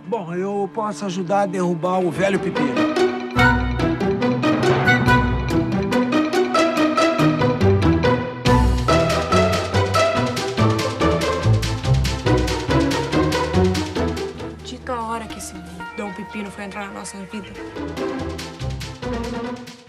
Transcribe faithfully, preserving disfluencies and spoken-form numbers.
Bom, eu posso ajudar a derrubar o velho pepino. De que hora que esse Dom Pepino foi entrar na nossa vida?